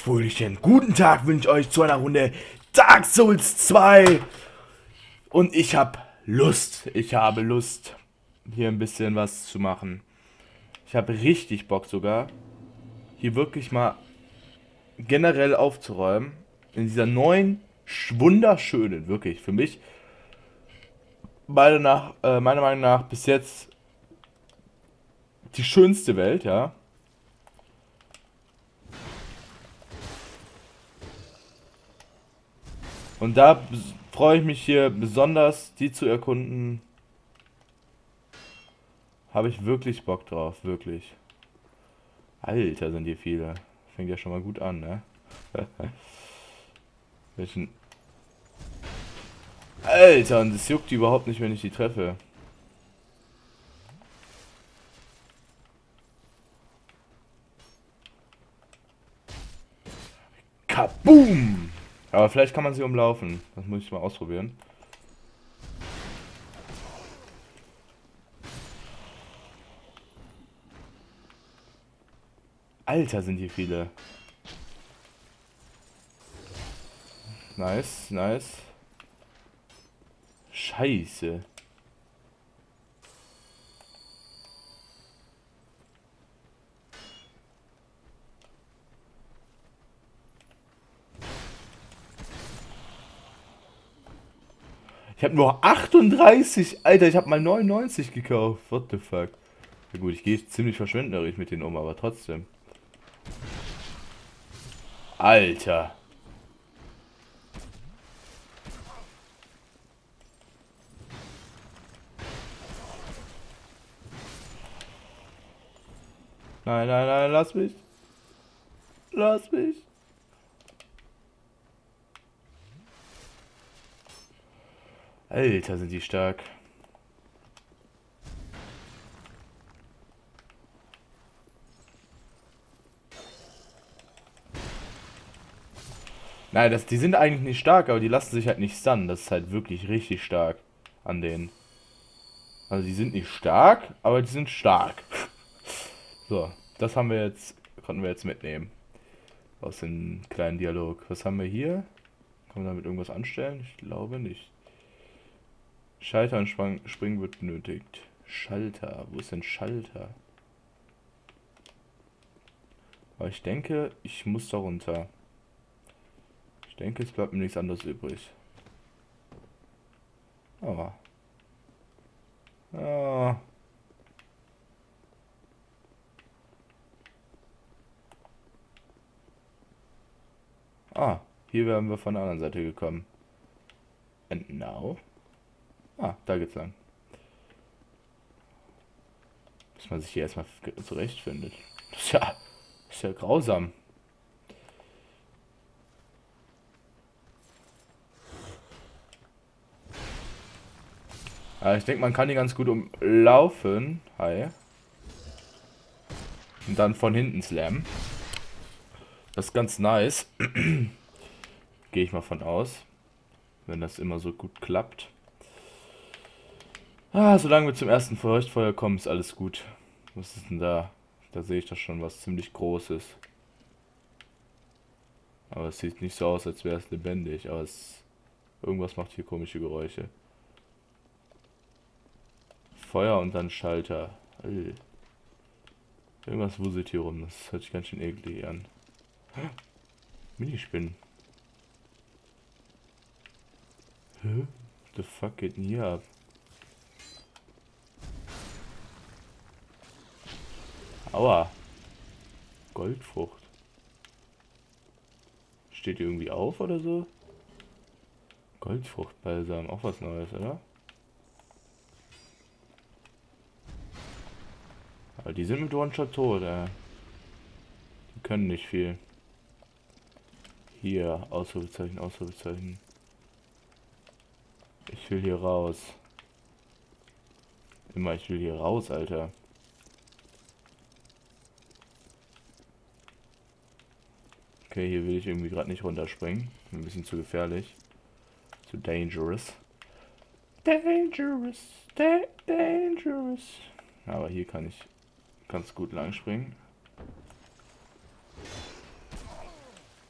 fröhlichen guten Tag wünsche ich euch zu einer Runde Dark Souls 2. Und ich habe Lust, hier ein bisschen was zu machen. Ich habe richtig Bock sogar, hier wirklich mal generell aufzuräumen. In dieser neuen, wunderschönen, wirklich für mich, meiner Meinung nach bis jetzt die schönste Welt, ja. Und da freue ich mich hier besonders, die zu erkunden. Habe ich wirklich Bock drauf, wirklich. Alter, sind hier viele. Fängt ja schon mal gut an, ne? Welchen. Alter, und es juckt die überhaupt nicht, wenn ich die treffe. Kaboom! Aber vielleicht kann man sie umlaufen. Das muss ich mal ausprobieren. Alter, sind hier viele. Nice, nice. Scheiße. Ich habe nur 38. Alter, ich habe mal 99 gekauft. What the fuck? Na gut, ich gehe ziemlich verschwenderisch mit denen um, aber trotzdem. Alter. Nein, nein, nein, lass mich. Lass mich. Alter, sind die stark. Nein, die sind eigentlich nicht stark, aber die lassen sich halt nicht stunnen. Das ist halt wirklich richtig stark an denen. Also die sind nicht stark, aber die sind stark. So, das konnten wir jetzt mitnehmen. Aus dem kleinen Dialog. Was haben wir hier? Kann man damit irgendwas anstellen? Ich glaube nicht. Schalter und Springen wird benötigt. Schalter. Wo ist denn Schalter? Aber ich denke, ich muss da runter. Ich denke, es bleibt mir nichts anderes übrig. Oh. Oh. Ah, hier wären wir von der anderen Seite gekommen. And now? Ah, da geht's lang. Bis man sich hier erstmal zurechtfindet. Das ist ja grausam. Aber ich denke, man kann die ganz gut umlaufen. Hi. Und dann von hinten slammen. Das ist ganz nice. Gehe ich mal von aus. Wenn das immer so gut klappt. Ah, solange wir zum ersten Leuchtfeuer kommen, ist alles gut. Was ist denn da? Da sehe ich doch schon was ziemlich Großes. Aber es sieht nicht so aus, als wäre es lebendig. Aber irgendwas macht hier komische Geräusche. Feuer und dann Schalter. Irgendwas wuselt hier rum. Das hört sich ganz schön eklig an. Minispinnen. Hä? What the fuck geht denn hier ab? Aua. Goldfrucht. Steht die irgendwie auf oder so? Goldfruchtbalsam. Auch was Neues, oder? Aber die sind mit One-Shot tot, Die können nicht viel. Hier, Ausrufezeichen, Ausrufezeichen. Ich will hier raus. Immer, ich will hier raus, Alter. Okay, hier will ich irgendwie gerade nicht runterspringen. Ein bisschen zu gefährlich. Zu dangerous. Dangerous. Dangerous. Aber hier kann ich ganz gut lang springen.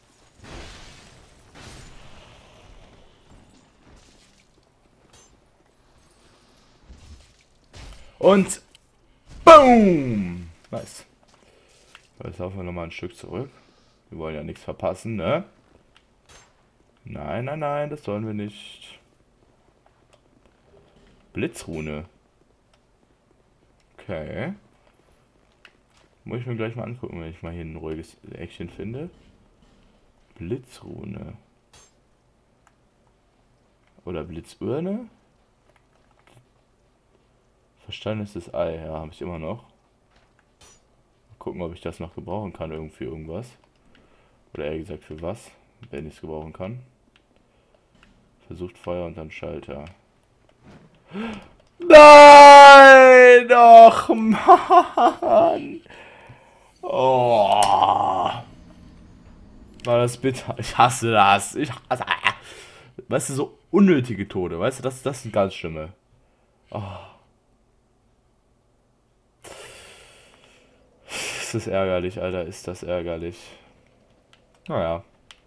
Und boom! Nice. Jetzt laufen wir nochmal ein Stück zurück. Wir wollen ja nichts verpassen, ne? Nein, nein, nein, das sollen wir nicht. Blitzrune. Okay. Muss ich mir gleich mal angucken, wenn ich mal hier ein ruhiges Eckchen finde. Blitzrune. Oder Blitzurne? Verstandenes Ei, ja, habe ich immer noch. Mal gucken, ob ich das noch gebrauchen kann, irgendwie irgendwas. Oder eher gesagt für was, wenn ich es gebrauchen kann. Versucht Feuer und dann Schalter. Nein! Doch, Mann! Oh! War das bitter? Ich hasse das. Ich hasse. Weißt du, so unnötige Tode. Weißt du, das sind ganz schlimme. Oh. Ist das ärgerlich, Alter. Ist das ärgerlich. Naja.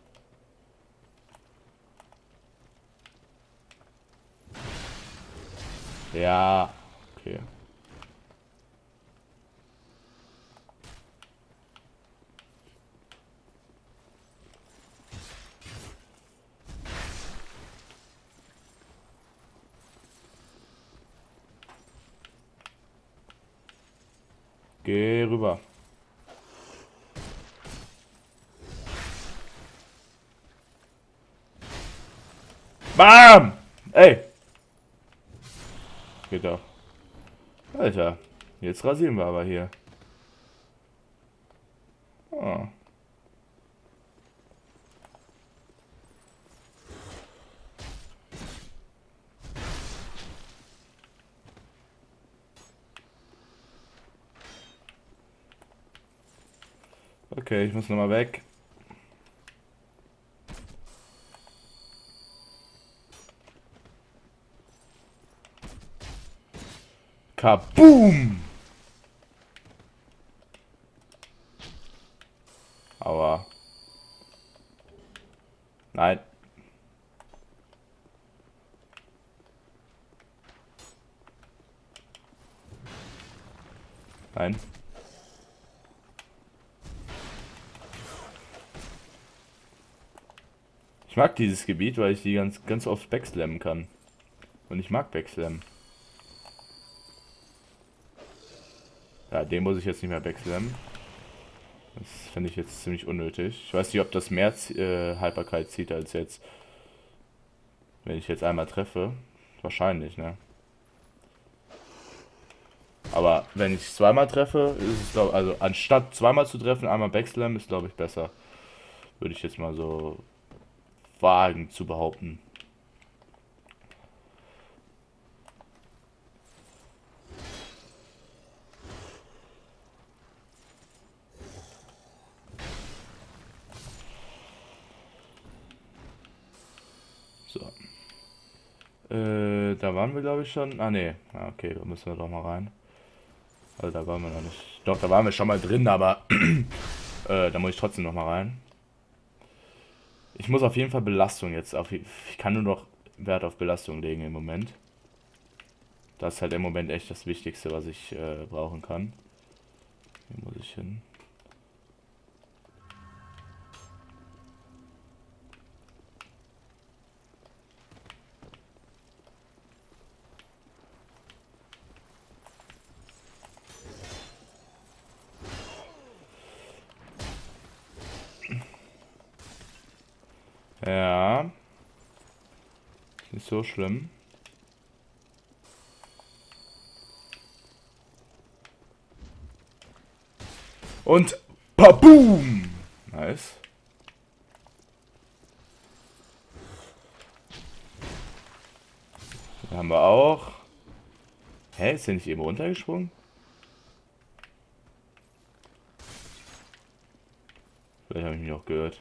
Ja. Okay. Geh rüber. Bam! Ey! Geht doch. Alter. Jetzt rasieren wir aber hier. Oh. Okay, ich muss nochmal weg. Kaboom! Aua. Nein. Nein. Ich mag dieses Gebiet, weil ich die ganz oft backslammen kann. Und ich mag backslammen. Ja, den muss ich jetzt nicht mehr backslammen. Das finde ich jetzt ziemlich unnötig. Ich weiß nicht, ob das mehr Haltbarkeit zieht als jetzt. Wenn ich jetzt einmal treffe. Wahrscheinlich, ne? Aber wenn ich zweimal treffe, ist es glaube also anstatt zweimal zu treffen, einmal backslam ist glaube ich besser. Würde ich jetzt mal so wagen zu behaupten. So. Da waren wir glaube ich schon. Ah ne, okay, da müssen wir doch mal rein. Also da waren wir noch nicht. Doch, da waren wir schon mal drin, aber da muss ich trotzdem noch mal rein. Ich muss auf jeden Fall Belastung jetzt auf. Ich kann nur noch Wert auf Belastung legen im Moment. Das ist halt im Moment echt das Wichtigste, was ich brauchen kann. Hier muss ich hin. Ja. Ist nicht so schlimm. Und Paboom! Nice. Den haben wir auch. Hä, ist der nicht eben runtergesprungen? Vielleicht habe ich mich auch gehört.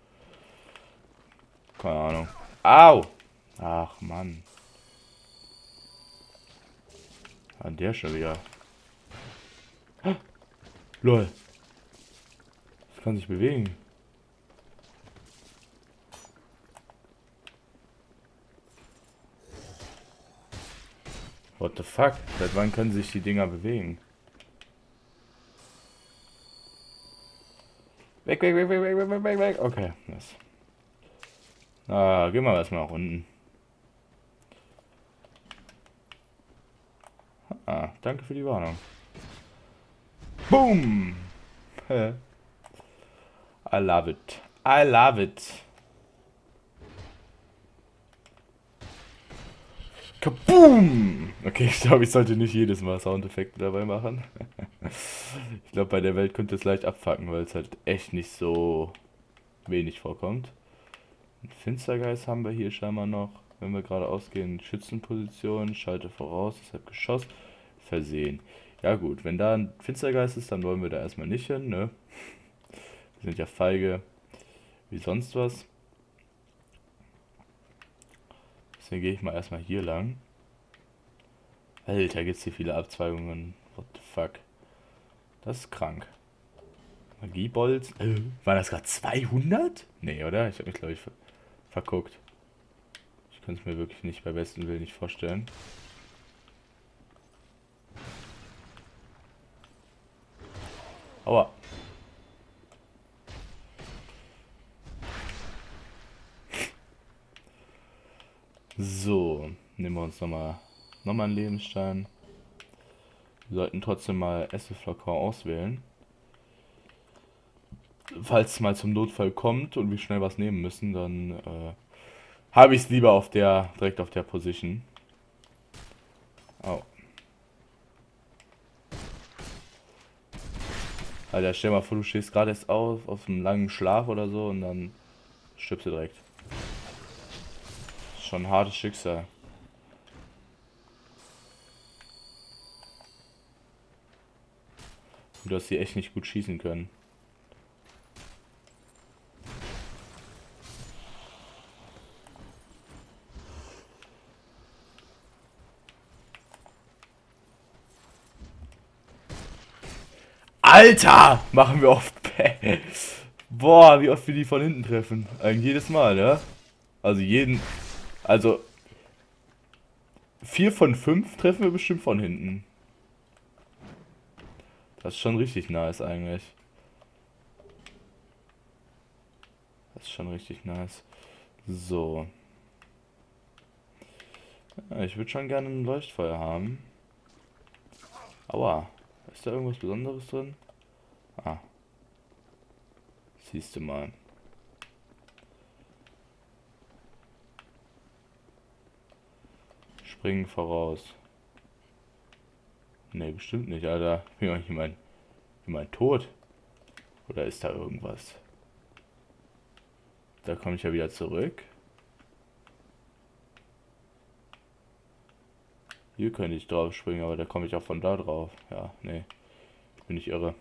Keine Ahnung. Au! Ach, Mann. An der schon wieder. Ah, lol. Das kann sich bewegen. What the fuck? Seit wann können sich die Dinger bewegen? Weg, weg, weg, weg, weg, weg, weg, weg. Okay, nice. Gehen wir erstmal nach unten. Danke für die Warnung. Boom! I love it. I love it. Kaboom! Okay, ich glaube, ich sollte nicht jedes Mal Soundeffekte dabei machen. Ich glaube, bei der Welt könnte es leicht abfacken, weil es halt echt nicht so wenig vorkommt. Finstergeist haben wir hier scheinbar noch. Wenn wir geradeaus gehen, Schützenposition, schalte voraus, deshalb Geschoss, versehen. Ja gut, wenn da ein Finstergeist ist, dann wollen wir da erstmal nicht hin, ne? Wir sind ja feige wie sonst was. Deswegen gehe ich mal erstmal hier lang. Alter, gibt's hier viele Abzweigungen. What the fuck? Das ist krank. Magiebolz. War das gerade 200? Nee, oder? Ich habe mich, glaube ich, verguckt. Ich kann es mir wirklich nicht bei besten Willen nicht vorstellen. Aua. So, nehmen wir uns nochmal einen Lebensstein. Wir sollten trotzdem mal Esseflakon auswählen. Falls es mal zum Notfall kommt und wir schnell was nehmen müssen, dann habe ich es lieber auf direkt auf der Position. Au. Alter, stell mal vor, du stehst gerade erst auf aus einem langen Schlaf oder so und dann stirbst du direkt. Schon ein hartes Schicksal. Du hast sie echt nicht gut schießen können. Alter! Machen wir oft. Boah, wie oft wir die von hinten treffen. Eigentlich jedes Mal, ne? Also 4 von 5 treffen wir bestimmt von hinten. Das ist schon richtig nice eigentlich. Das ist schon richtig nice. So. Ja, ich würde schon gerne ein Leuchtfeuer haben. Aua. Ist da irgendwas Besonderes drin? Ah. Siehst du mal. Springen voraus. Ne, bestimmt nicht, Alter. Ich mein tot. Oder ist da irgendwas? Da komme ich ja wieder zurück. Hier könnte ich drauf springen, aber da komme ich auch von da drauf. Ja, nee. Ich bin nicht irre.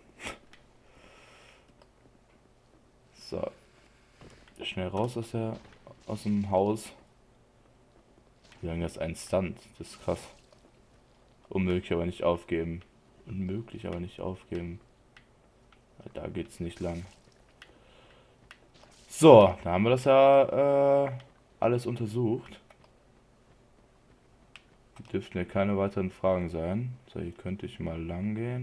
So. Schnell raus aus dem Haus. Wie lange ist ein Stunt? Das ist krass. Unmöglich, aber nicht aufgeben. Unmöglich, aber nicht aufgeben. Da geht's nicht lang. So, da haben wir das ja alles untersucht. Dürften ja keine weiteren Fragen sein. So, hier könnte ich mal lang gehen.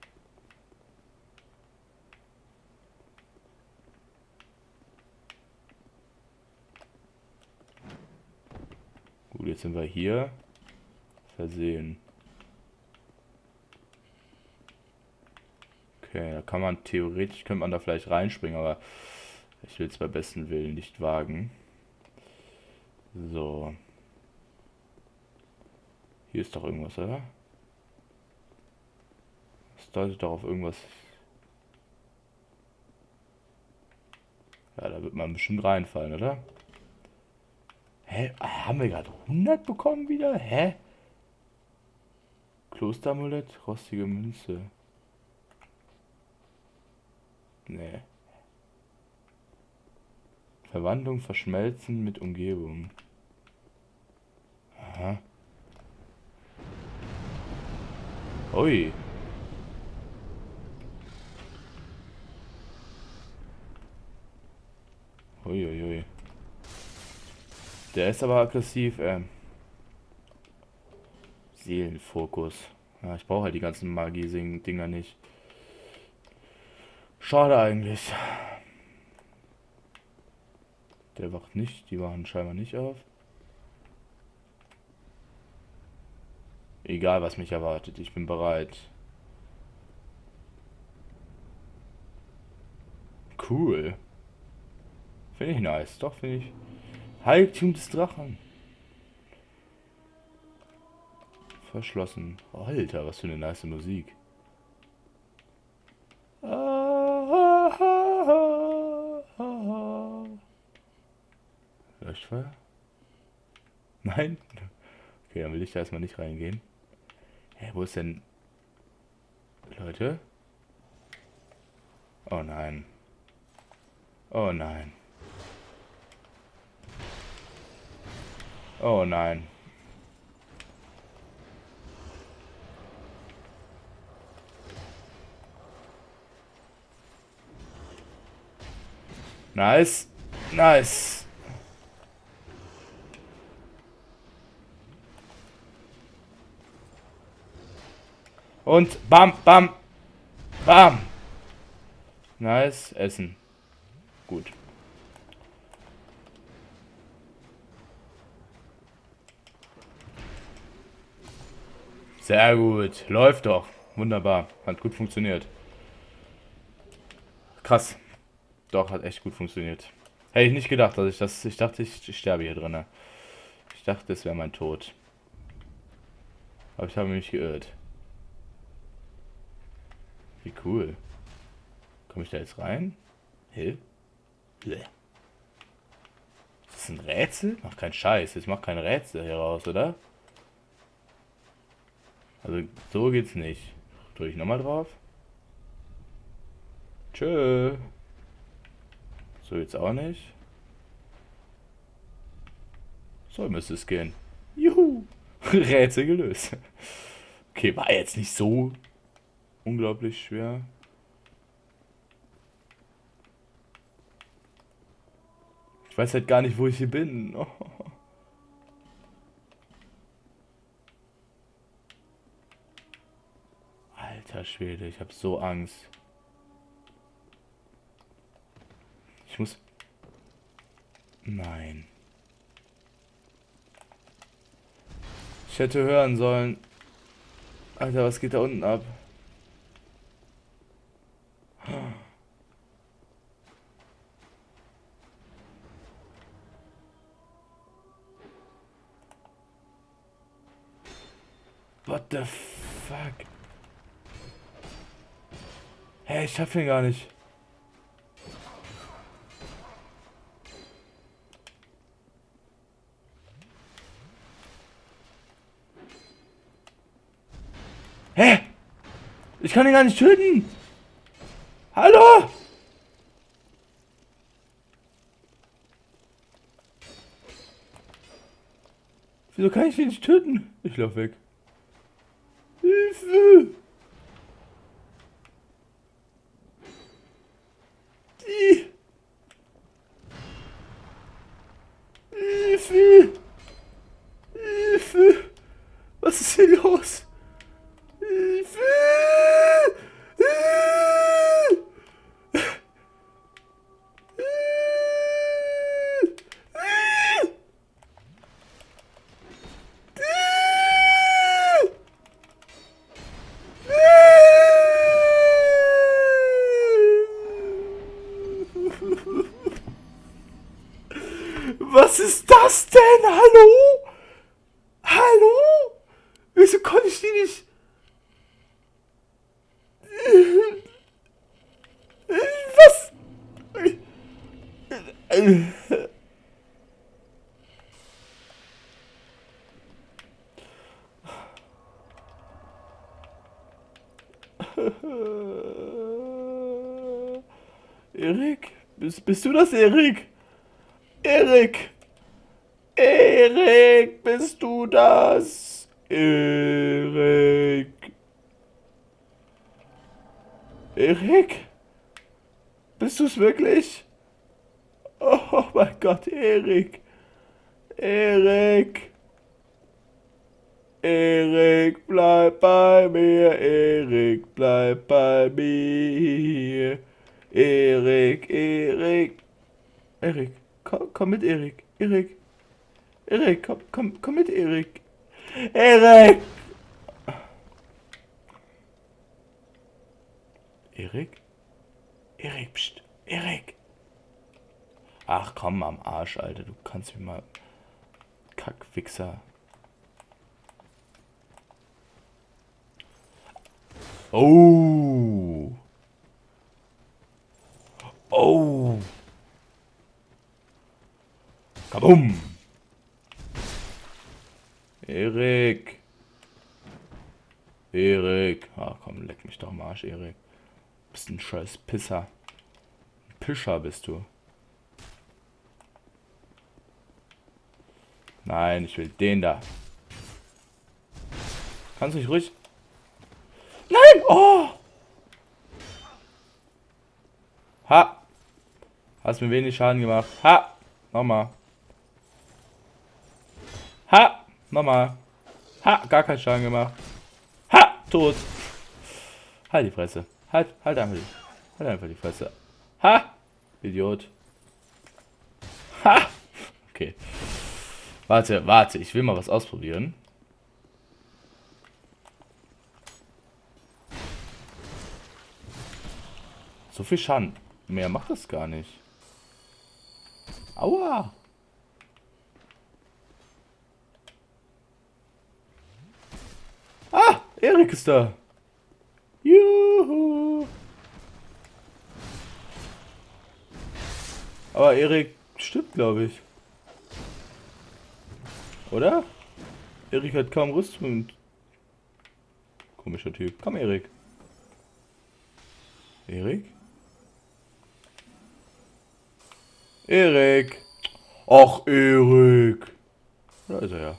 Gut, jetzt sind wir hier. Versehen. Okay, da kann man theoretisch, könnte man da vielleicht reinspringen, aber ich will es bei besten Willen nicht wagen. So. Hier ist doch irgendwas, oder? Das deutet doch auf irgendwas. Ja, da wird man bestimmt reinfallen, oder? Hä? Haben wir gerade 100 bekommen wieder? Hä? Klosteramulett, rostige Münze. Nee. Verwandlung verschmelzen mit Umgebung. Aha. Ui. Uiuiui. Der ist aber aggressiv, Seelenfokus. Ja, ich brauche halt die ganzen Magie-Dinger nicht. Schade eigentlich. Der wacht nicht, die wachen scheinbar nicht auf. Egal, was mich erwartet, ich bin bereit. Cool. Finde ich nice, doch, finde ich. Heiligtum des Drachen. Verschlossen. Alter, was für eine nice Musik. Leuchtfeuer? Nein? Okay, dann will ich da erstmal nicht reingehen. Hä, wo ist denn... Leute? Oh nein. Oh nein. Oh nein. Nice. Nice. Und bam, bam, bam. Nice. Essen. Gut. Sehr gut. Läuft doch. Wunderbar. Hat gut funktioniert. Krass. Doch, hat echt gut funktioniert. Hätte ich nicht gedacht, dass ich das... Ich dachte, ich sterbe hier drin. Ich dachte, es wäre mein Tod. Aber ich habe mich geirrt. Wie cool. Komme ich da jetzt rein? Hä? Bleh. Ist das ein Rätsel? Mach keinen Scheiß. Jetzt mach kein Rätsel hier raus, oder? Also, so geht's nicht. Drücke ich nochmal drauf. Tschö. So jetzt auch nicht. So müsste es gehen. Juhu. Rätsel gelöst. Okay, war jetzt nicht so unglaublich schwer. Ich weiß halt gar nicht, wo ich hier bin. Oh. Alter Schwede, ich habe so Angst. Ich muss... Nein. Ich hätte hören sollen. Alter, was geht da unten ab? What the fuck? Hä, ich schaff ihn gar nicht. Hä? Ich kann ihn gar nicht töten. Hallo? Wieso kann ich ihn nicht töten? Ich lauf weg. Hilfe! Hilfe! Hilfe! Was ist hier los? Hilfe! Was ist das denn? Hallo? Hallo? Wieso konnte ich die nicht... Was? Erik? Bist du das, Erik? Erik! Erik, bist du das? Erik! Erik? Bist du es wirklich? Oh mein Gott, Erik! Erik! Erik, bleib bei mir. Erik, bleib bei mir. Erik, Erik. Erik, komm mit, Erik. Erik, Erik, komm mit, Erik. Erik! Erik? Erik, pst. Erik! Ach komm, am Arsch, Alter. Du kannst mich mal... Kackwichser. Oh! Oh! Kabum! Erik! Erik! Ah komm, leck mich doch am Arsch, Erik. Bist ein scheiß Pisser. Ein Pischer bist du. Nein, ich will den da. Kannst du nicht ruhig... Nein! Oh! Ha! Hast mir wenig Schaden gemacht. Ha! Nochmal. Ha! Nochmal. Ha! Gar keinen Schaden gemacht. Ha! Tot. Halt die Fresse. Halt einfach die Fresse. Ha! Idiot. Ha! Okay. Warte. Ich will mal was ausprobieren. So viel Schaden. Mehr macht das gar nicht. Aua! Ah! Erik ist da. Juhu! Aber Erik stirbt, glaube ich. Oder? Erik hat kaum Rüstung. Komischer Typ. Komm, Erik. Erik? Erik! Och, Erik! Da ist er ja.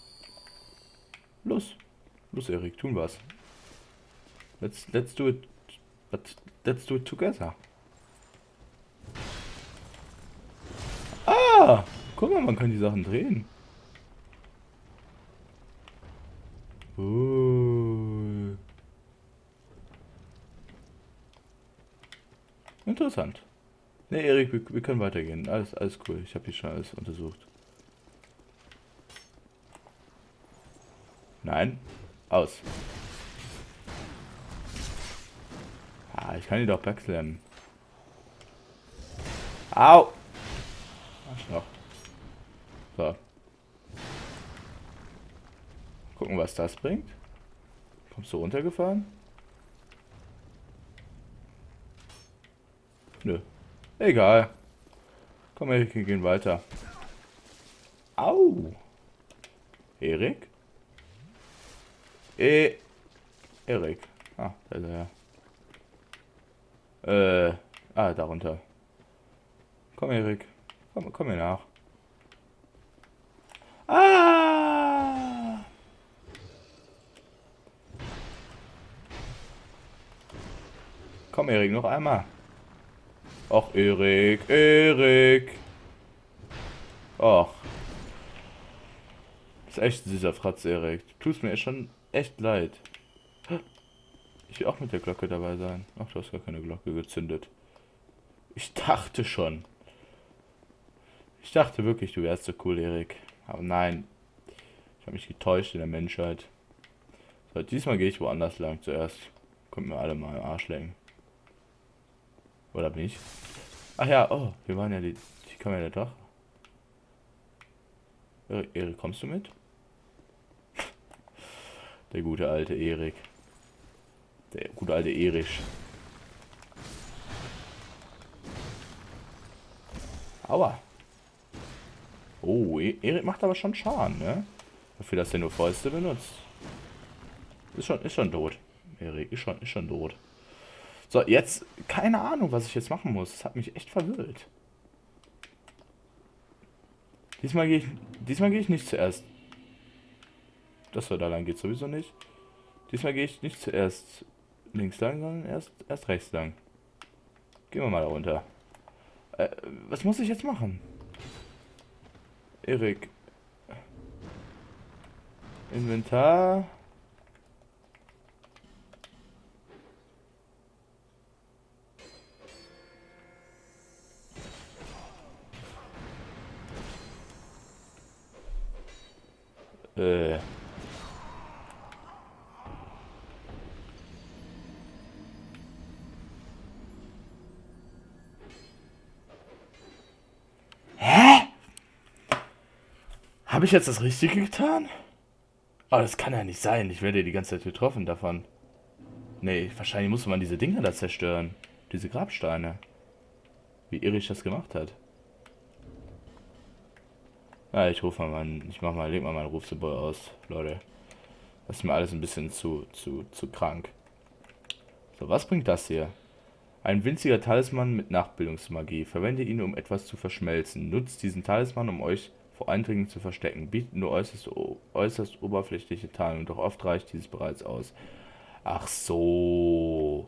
Los, Erik, tun was. Let's do it. Let's do it together. Ah! Guck mal, man kann die Sachen drehen. Interessant. Ne, Erik, wir können weitergehen. Alles cool. Ich habe hier schon alles untersucht. Nein. Aus. Ah, ich kann ihn doch wechseln. Au! Arschloch. So. Gucken, was das bringt. Kommst du runtergefahren? Nö. Egal. Komm, Erik, wir gehen weiter. Au! Erik? Erik. Ah, da ist er ja. Darunter. Komm, Erik. Komm hier nach. Ah! Komm, Erik, noch einmal. Och, Erik. Och. Ist echt ein süßer Fratz, Erik. Du tust mir schon echt leid. Ich will auch mit der Glocke dabei sein. Ach, du hast gar keine Glocke gezündet. Ich dachte schon. Ich dachte wirklich, du wärst so cool, Erik. Aber nein. Ich habe mich getäuscht in der Menschheit. So, diesmal gehe ich woanders lang zuerst. Kommt mir alle mal im Arsch lecken. Oder bin ich? Ach ja, oh, wir waren ja die kommen ja doch. Erik, kommst du mit? Der gute alte Erik. Der gute alte Erich. Aua. Oh, Erik macht aber schon Schaden, ne? Dafür, dass er nur Fäuste benutzt. Ist schon tot. Erik ist schon tot. So, jetzt, keine Ahnung, was ich jetzt machen muss. Das hat mich echt verwirrt. Diesmal gehe ich nicht zuerst. Das da lang geht sowieso nicht. Diesmal gehe ich nicht zuerst links lang, sondern erst rechts lang. Gehen wir mal da runter. Was muss ich jetzt machen? Erik. Inventar. Äh. Hä? Habe ich jetzt das Richtige getan? Oh, das kann ja nicht sein. Ich werde die ganze Zeit getroffen davon. Nee, wahrscheinlich musste man diese Dinger da zerstören. Diese Grabsteine. Wie Erich das gemacht hat. Ja, ich rufe mal meinen, leg mal meinen Rufsymbol aus, Leute. Das ist mir alles ein bisschen zu krank. So, was bringt das hier? Ein winziger Talisman mit Nachbildungsmagie. Verwende ihn, um etwas zu verschmelzen. Nutzt diesen Talisman, um euch vor Eindringen zu verstecken. Bietet nur äußerst oberflächliche Tarnung, doch oft reicht dieses bereits aus. Ach so.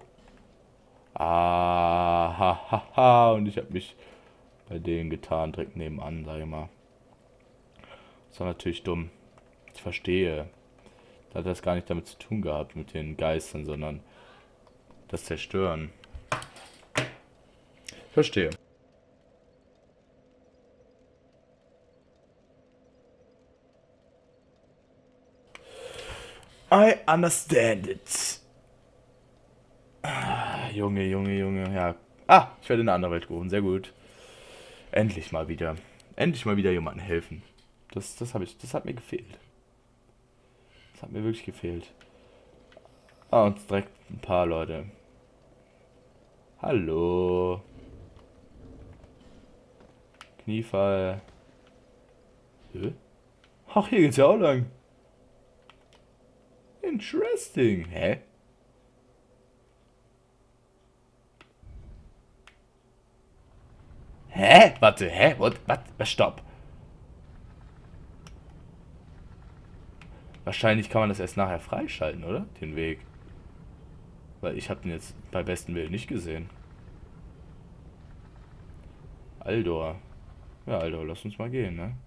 Ah, ha, ha, ha. Und ich habe mich bei denen getan, direkt nebenan, sag ich mal. Das war natürlich dumm. Ich verstehe. Da hat das gar nicht damit zu tun gehabt, mit den Geistern, sondern das Zerstören. Verstehe. I understand it. Ah, Junge, Junge, Junge, ja. Ah, ich werde in eine andere Welt gerufen, sehr gut. Endlich mal wieder. Endlich mal wieder jemandem helfen. Das hat mir gefehlt. Das hat mir wirklich gefehlt. Ah, uns direkt ein paar Leute. Hallo. Kniefall. Hä? Ach, hier geht's ja auch lang. Interesting. Hä? Hä? Warte, hä? Was? Stopp. Wahrscheinlich kann man das erst nachher freischalten, oder? Den Weg. Weil ich habe den jetzt bei besten Willen nicht gesehen. Aldor. Ja, Aldor, lass uns mal gehen, ne?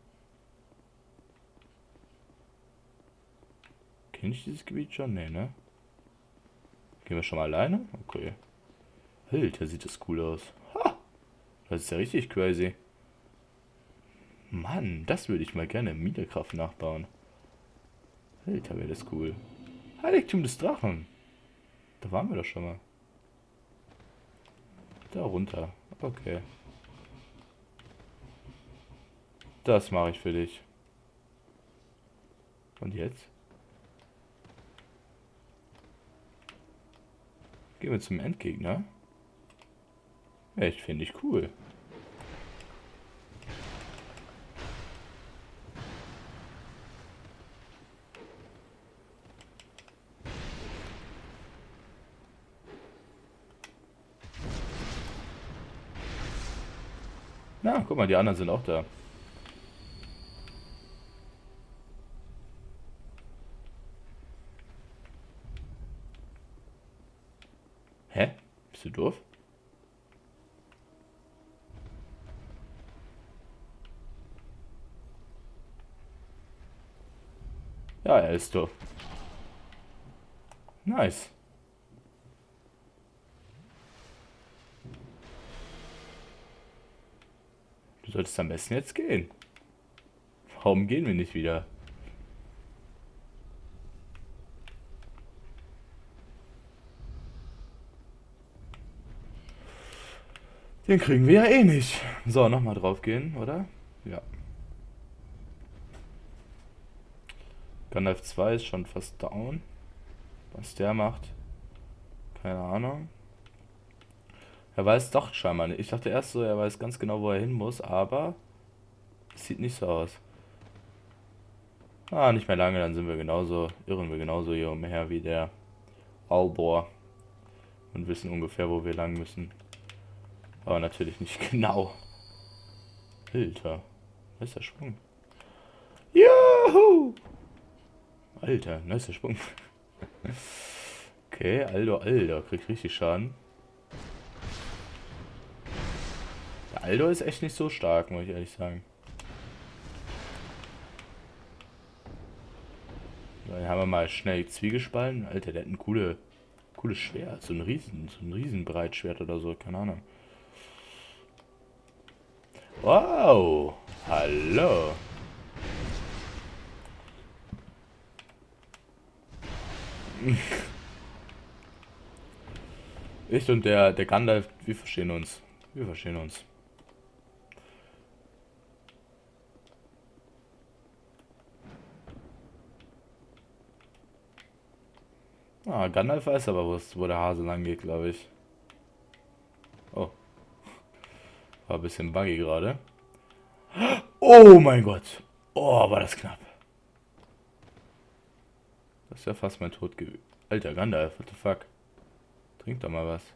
Kenn ich dieses Gebiet schon? Nee, ne? Gehen wir schon mal alleine? Okay. Alter, sieht das cool aus. Ha! Das ist ja richtig crazy. Mann, das würde ich mal gerne im Minecraft nachbauen. Alter, wäre das cool. Heiligtum des Drachen. Da waren wir doch schon mal. Da runter. Okay. Das mache ich für dich. Und jetzt? Gehen wir zum Endgegner. Echt, finde ich cool. Na, guck mal, die anderen sind auch da. Hä? Bist du doof? Ja, er ist doof. Nice. Du solltest am besten jetzt gehen. Warum gehen wir nicht wieder? Den kriegen wir ja eh nicht. So, nochmal drauf gehen, oder? Ja. Gandalf 2 ist schon fast down. Was der macht, keine Ahnung. Er weiß doch scheinbar nicht. Ich dachte erst so, er weiß ganz genau, wo er hin muss, aber es sieht nicht so aus. Ah, nicht mehr lange, dann irren wir genauso hier umher wie der Albor und wissen ungefähr, wo wir lang müssen. Aber natürlich nicht genau. Alter, was ist der Sprung? Juhu! Alter, nicer Sprung. Okay, Alter, kriegt richtig Schaden. Der Aldo ist echt nicht so stark, muss ich ehrlich sagen. Dann haben wir mal schnell Zwiegespalten. Alter, der hat ein cooles Schwert. So ein Riesenbreitschwert oder so. Keine Ahnung. Wow. Hallo. Ich und der Gandalf, wir verstehen uns. Wir verstehen uns. Ah, Gandalf weiß aber, wo der Hase lang geht, glaube ich. Oh, war ein bisschen buggy gerade. Oh mein Gott. Oh, war das knapp. Das ist ja fast mein Tod gewesen. Alter Gandalf, what the fuck? Trink doch mal was.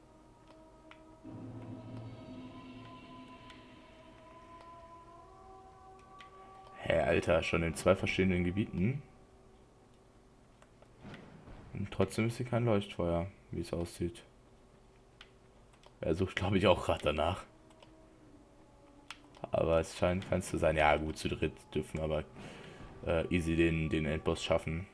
Hä, Alter, schon in 2 verschiedenen Gebieten. Und trotzdem ist hier kein Leuchtfeuer, wie es aussieht. Er sucht, glaube ich, auch gerade danach. Aber es scheint keins zu sein. Ja, gut, zu dritt dürfen wir aber easy den Endboss schaffen.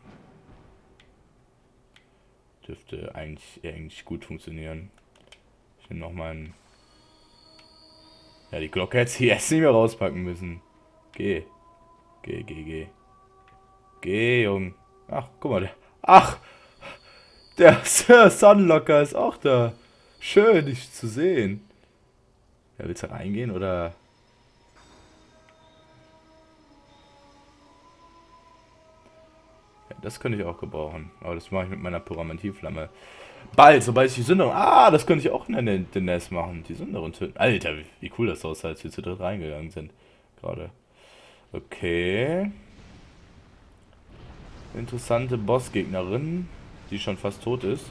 Dürfte eigentlich gut funktionieren. Ich nehme nochmal einen. Ja, die Glocke hätte sie erst nicht mehr rauspacken müssen. Geh. Geh. Geh, Jung. Ach, guck mal. Ach! Der Sir Sunlocker ist auch da. Schön, dich zu sehen. Ja, willst du reingehen oder? Ja, das könnte ich auch gebrauchen. Aber das mache ich mit meiner Pyramidflamme. Bald, sobald ich die Sünderin. Ah, das könnte ich auch in den Nest machen. Die Sünderin töten. Alter, wie cool das aussah, als wir zu dritt reingegangen sind. Gerade. Okay. Interessante Bossgegnerin, die schon fast tot ist.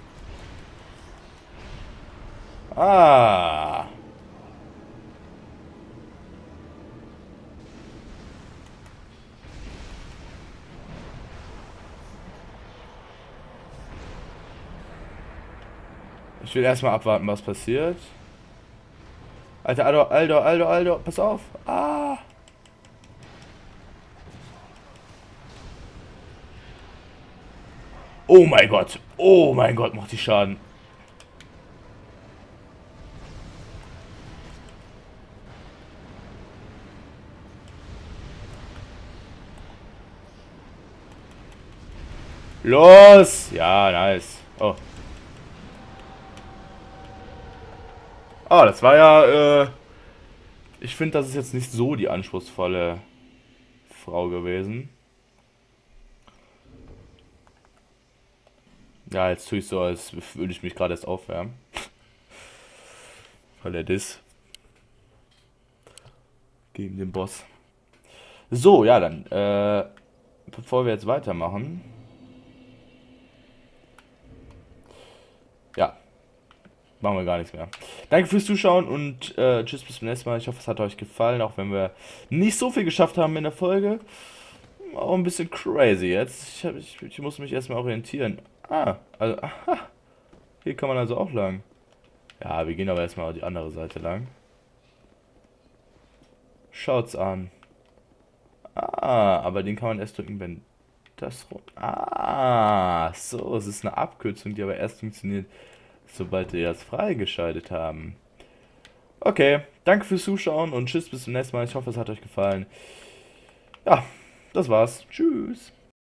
Ah. Ich will erstmal abwarten, was passiert. Alter, Alter, pass auf. Ah. Oh mein Gott, macht die Schaden. Los! Ja, nice. Oh. Ah, das war ja, ich finde, das ist jetzt nicht so die anspruchsvolle Frau gewesen. Ja, jetzt tue ich so, als würde ich mich gerade erst aufwärmen. Weil der Diss gegen den Boss. So, ja, dann, bevor wir jetzt weitermachen. Ja, machen wir gar nichts mehr. Danke fürs Zuschauen und tschüss, bis zum nächsten Mal. Ich hoffe, es hat euch gefallen, auch wenn wir nicht so viel geschafft haben in der Folge. Auch ein bisschen crazy jetzt. Ich muss mich erstmal orientieren. Ah, also, aha. Hier kann man also auch lang. Ja, wir gehen aber erstmal die andere Seite lang. Schaut's an. Ah, aber den kann man erst drücken, wenn das rot. Ah, so, es ist eine Abkürzung, die aber erst funktioniert, sobald wir das freigeschaltet haben. Okay, danke fürs Zuschauen und tschüss, bis zum nächsten Mal. Ich hoffe, es hat euch gefallen. Ja, das war's. Tschüss.